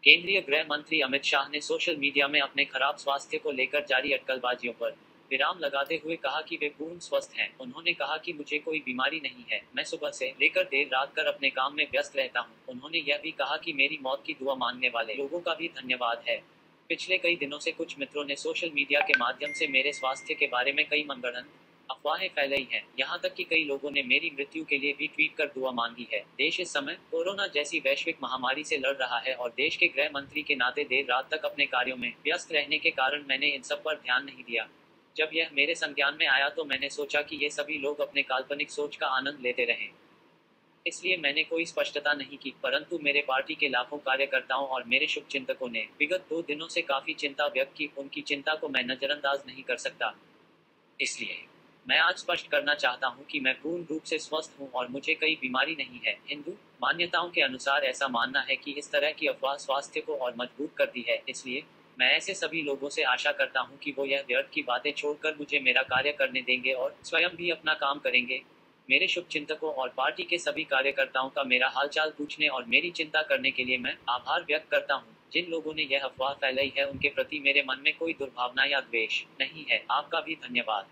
केंद्रीय गृह मंत्री अमित शाह ने सोशल मीडिया में अपने खराब स्वास्थ्य को लेकर जारी अटकलबाजियों पर विराम लगाते हुए कहा कि वे पूर्ण स्वस्थ हैं। उन्होंने कहा कि मुझे कोई बीमारी नहीं है, मैं सुबह से लेकर देर रात कर अपने काम में व्यस्त रहता हूं। उन्होंने यह भी कहा कि मेरी मौत की दुआ मांगने वाले लोगों का भी धन्यवाद है। पिछले कई दिनों से कुछ मित्रों ने सोशल मीडिया के माध्यम से मेरे स्वास्थ्य के बारे में कई मनगढ़ंत अफवाहें फैलाई हैं। यहाँ तक कि कई लोगों ने मेरी मृत्यु के लिए भी ट्वीट कर दुआ मांगी है। देश इस समय कोरोना जैसी वैश्विक महामारी से लड़ रहा है और देश के गृह मंत्री के नाते देर रात तक अपने कार्यों में व्यस्त रहने के कारण मैंने इन सब पर ध्यान नहीं दिया। जब यह मेरे संज्ञान में आया तो मैंने सोचा कि ये सभी लोग अपने काल्पनिक सोच का आनंद लेते रहें, इसलिए मैंने कोई स्पष्टता नहीं की। परंतु मेरे पार्टी के लाखों कार्यकर्ताओं और मेरे शुभचिंतकों ने विगत 2 दिनों से काफी चिंता व्यक्त की। उनकी चिंता को मैं नजरअंदाज नहीं कर सकता। इसलिए मैं आज स्पष्ट करना चाहता हूं कि मैं पूर्ण रूप से स्वस्थ हूं और मुझे कोई बीमारी नहीं है। हिंदू मान्यताओं के अनुसार ऐसा मानना है कि इस तरह की अफवाह स्वास्थ्य को और मजबूत करती है। इसलिए मैं ऐसे सभी लोगों से आशा करता हूं कि वो यह व्यर्थ की बातें छोड़कर मुझे मेरा कार्य करने देंगे और स्वयं भी अपना काम करेंगे। मेरे शुभचिंतकों और पार्टी के सभी कार्यकर्ताओं का मेरा हालचाल पूछने और मेरी चिंता करने के लिए मैं आभार व्यक्त करता हूं। जिन लोगों ने यह अफवाह फैलाई है उनके प्रति मेरे मन में कोई दुर्भावना या द्वेष नहीं है। आपका भी धन्यवाद।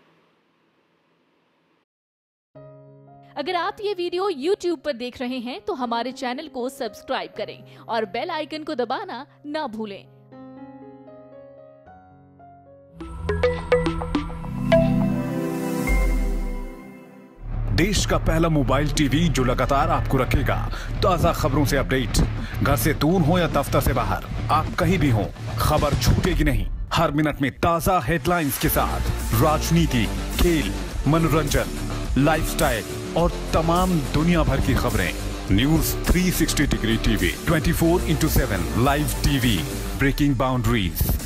अगर आप ये वीडियो YouTube पर देख रहे हैं तो हमारे चैनल को सब्सक्राइब करें और बेल आइकन को दबाना ना भूलें। देश का पहला मोबाइल टीवी जो लगातार आपको रखेगा ताजा खबरों से अपडेट। घर से दूर हो या दफ्तर से बाहर, आप कहीं भी हो, खबर छूटेगी नहीं। हर मिनट में ताजा हेडलाइंस के साथ राजनीति, खेल, मनोरंजन, लाइफस्टाइल और तमाम दुनिया भर की खबरें। News 360 degree TV 24/7 live TV, breaking boundaries.